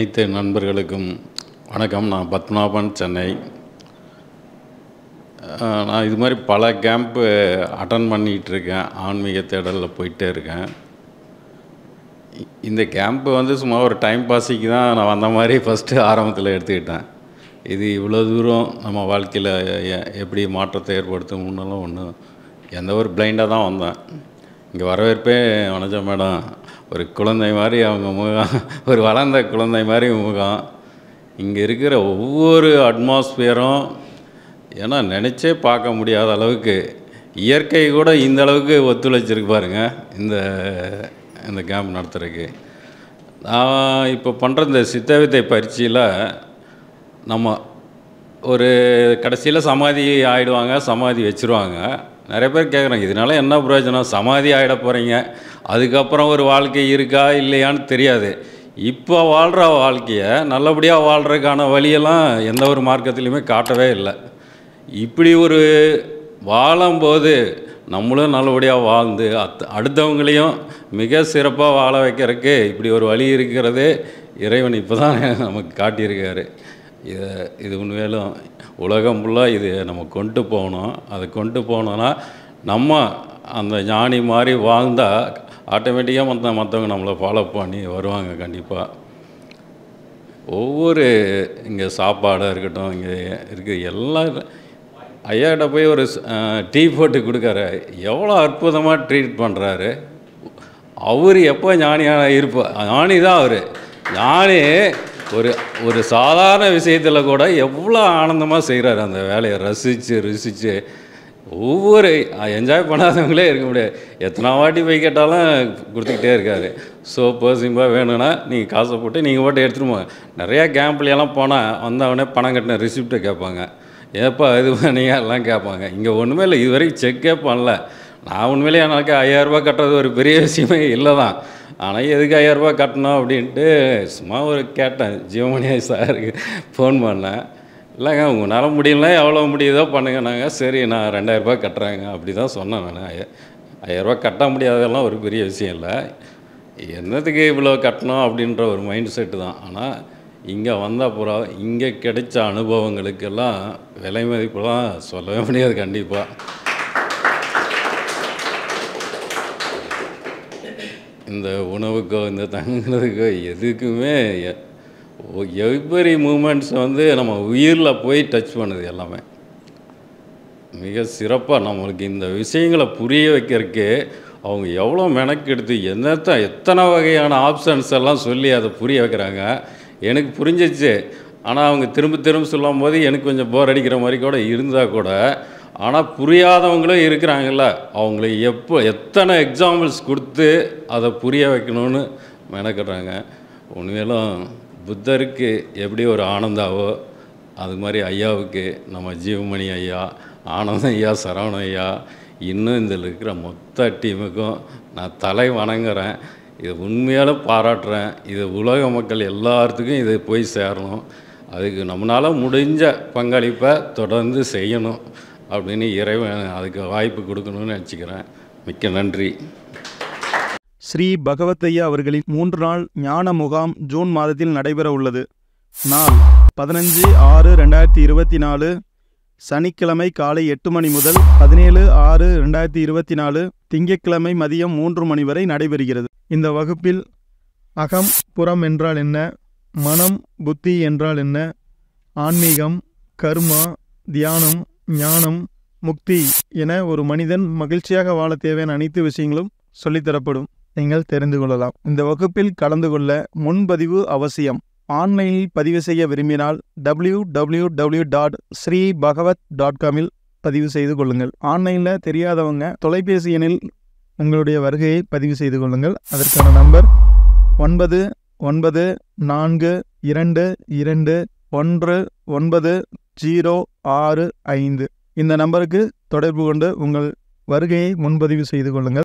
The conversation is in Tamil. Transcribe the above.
அனைத்து நண்பர்களுக்கும் வணக்கம். நான் பத்மநாபன், சென்னை. நான் இது மாதிரி பல கேம்ப்பு அட்டன் பண்ணிகிட்ருக்கேன். ஆன்மீக தேடலில் போயிட்டே இருக்கேன். இந்த கேம்ப்பு வந்து சும்மா ஒரு டைம் பாஸிக்கு தான் நான் வந்த மாதிரி ஃபஸ்ட்டு ஆரம்பத்தில் எடுத்துக்கிட்டேன். இது இவ்வளோ தூரம் நம்ம வாழ்க்கையில் எப்படி மாற்றத்தை ஏற்படுத்தும் முன்னெல்லாம் ஒன்றும் எந்த ஒரு பிளைண்டாக தான் வந்தேன். இங்கே வரவேற்பே வனஜா மேடம் ஒரு குழந்தை மாதிரி அவங்க முகம், ஒரு வளர்ந்த குழந்தை மாதிரி முகம். இங்கே இருக்கிற ஒவ்வொரு அட்மாஸ்பியரும் ஏன்னா நினச்சே பார்க்க முடியாத அளவுக்கு இயற்கை கூட இந்த அளவுக்கு ஒத்துழைச்சிருக்கு பாருங்க. இந்த கேம்ப் நடத்துகிறதுக்கு நான் இப்போ பண்ணுற இந்த சித்தவித்தை பயிற்சியில் நம்ம ஒரு கடைசியில் சமாதி ஆகிடுவாங்க, சமாதி வச்சுருவாங்க. நிறைய பேர் கேட்குறாங்க, இதனால என்ன பிரயோஜனம்? சமாதி ஆகிட போகிறீங்க, அதுக்கப்புறம் ஒரு வாழ்க்கை இருக்கா இல்லையான்னு தெரியாது. இப்போ வாழ்கிற வாழ்க்கையை நல்லபடியாக வாழ்கிறதுக்கான வழியெல்லாம் எந்த ஒரு மார்க்கத்துலேயுமே காட்டவே இல்லை. இப்படி ஒரு வாழும்போது நம்மளும் நல்லபடியாக வாழ்ந்து அடுத்தவங்களையும் மிக சிறப்பாக வாழ வைக்கிறதுக்கு இப்படி ஒரு வழி இருக்கிறது இறைவன் இப்போ தான் நமக்கு காட்டியிருக்காரு. இது உண்மையிலும் உலகம் ஃபுல்லாக இது நம்ம கொண்டு போகணும். அதை கொண்டு போனோன்னா நம்ம அந்த ஞானி மாதிரி வாழ்ந்தால் ஆட்டோமேட்டிக்காக மற்றவங்க நம்மளை ஃபாலோ பண்ணி வருவாங்க கண்டிப்பாக. ஒவ்வொரு இங்கே சாப்பாடாக இருக்கட்டும், இங்கே இருக்கிற எல்லாம் ஐயாட்ட போய் ஒரு டீ போட்டு கொடுக்குற எவ்வளோ அற்புதமாக ட்ரீட் பண்ணுறாரு. அவர் எப்போ ஞானியாக இருப்பார்? ஞானி தான் அவர். ஞானி ஒரு சாதாரண விஷயத்தில் கூட எவ்வளோ ஆனந்தமாக செய்கிறாரு. அந்த வேலையை ரசித்து ஒவ்வொரு என்ஜாய் பண்ணாதவங்களே இருக்க முடியாது. எத்தனை வாட்டி போய் கேட்டாலும் கொடுத்துக்கிட்டே இருக்காரு. சோப்பு சிம்பா வேணும்னா நீங்கள் காசை போட்டு நீங்கள் போட்டு எடுத்துகிட்டு போங்க. நிறையா கேம்ப்லையெல்லாம் போனால் வந்தவொடனே பணம் கட்டின ரிசிப்டை கேட்பாங்க. ஏப்பா இது பண்ணீங்க எல்லாம் கேட்பாங்க. இங்கே ஒன்றுமே இல்லை, இது வரைக்கும் செக்கே பண்ணல. நான் உண்மையிலேயே எனக்கு 5000 ரூபா கட்டுறது ஒரு பெரிய விஷயமே இல்லை தான். ஆனால் எதுக்கு 5000 ரூபா கட்டணும் அப்படின்ட்டு சும்மா ஒரு கேட்டேன். ஜீவமணி சாருக்கு ஃபோன் பண்ணேன். இல்லைங்க உங்களால் முடியல, எவ்வளோ முடியுதோ பண்ணுங்கன்னாங்க. சரி நான் 2000 ரூபா கட்டுறேங்க அப்படி தான் சொன்னேன். நான் 5000 ரூபா கட்ட முடியாதெல்லாம் ஒரு பெரிய விஷயம் இல்லை. என்னத்துக்கு இவ்வளோ கட்டணும் அப்படின்ற ஒரு மைண்ட் செட்டு தான். ஆனால் இங்கே வந்த அப்புறம் இங்கே கிடைச்ச அனுபவங்களுக்கெல்லாம் விலை மதிப்பெல்லாம் சொல்லவே முடியாது கண்டிப்பாக. இந்த உணவுக்கோ இந்த தங்குறதுக்கோ எதுக்குமே எவ்ரி மூமெண்ட்ஸ் வந்து நம்ம உயிரில் போய் டச் பண்ணுது எல்லாமே. மிக சிறப்பாக நம்மளுக்கு இந்த விஷயங்களை புரிய வைக்கிறதுக்கு அவங்க எவ்வளோ மெனக்கெடுத்து எத்தனை வகையான ஆப்ஷன்ஸ் எல்லாம் சொல்லி அதை புரிய வைக்கிறாங்க. எனக்கு புரிஞ்சிச்சு. ஆனால் அவங்க திரும்ப சொல்லும் போது எனக்கு கொஞ்சம் போர் அடிக்கிற மாதிரி கூட இருந்தால் கூட, ஆனால் புரியாதவங்களும் இருக்கிறாங்கல்ல, அவங்கள எத்தனை எக்ஸாம்பிள்ஸ் கொடுத்து அதை புரிய வைக்கணும்னு மெனக்கிடுறாங்க. உண்மையிலும் புத்தருக்கு எப்படி ஒரு ஆனந்தாவோ அது மாதிரி ஐயாவுக்கு நம்ம ஜீவமணி ஐயா, ஆனந்தம் ஐயா, சரவணன் ஐயா, இன்னும் இதில் இருக்கிற மொத்த டீமுக்கும் நான் தலை வணங்குறேன். இதை உண்மையாலும் பாராட்டுறேன். இது உலக மக்கள் எல்லாத்துக்கும் இது போய் சேரணும். அதுக்கு நம்மளால் முடிஞ்ச பங்களிப்பை தொடர்ந்து செய்யணும் அப்படின்னு இறைவன் அதுக்கு வாய்ப்பு கொடுக்கணும்னு நினச்சிக்கிறேன். மிக்க நன்றி. ஸ்ரீ பகவத்தையா அவர்களின் 3 நாள் ஞான முகாம் ஜூன் மாதத்தில் நடைபெற உள்ளது. நாள் 15/6/2024, சனிக்கிழமை காலை 8 மணி முதல் 17/6/2024 திங்கட்கிழமை மதியம் 3 மணி வரை நடைபெறுகிறது. இந்த வகுப்பில் அகம் புறம் என்றால் என்ன, மனம் புத்தி என்றால் என்ன, ஆன்மீகம், கர்மா, தியானம், ஞானம், முக்தி என ஒரு மனிதன் மகிழ்ச்சியாக வாழ தேவையான அனைத்து விஷயங்களும் சொல்லித்தரப்படும். நீங்கள் தெரிந்து கொள்ளலாம். இந்த வகுப்பில் கலந்து கொள்ள முன்பதிவு அவசியம். ஆன்லைனில் பதிவு செய்ய விரும்பினால் www.sreebhagavat.com பதிவு செய்து கொள்ளுங்கள். ஆன்லைனில் தெரியாதவங்க தொலைபேசி எண்ணில் உங்களுடைய வருகையை பதிவு செய்து கொள்ளுங்கள். அதற்கான நம்பர் 9942219065. இந்த நம்பருக்கு தொடர்பு கொண்டு உங்கள் வருகையை முன்பதிவு செய்து கொள்ளுங்கள்.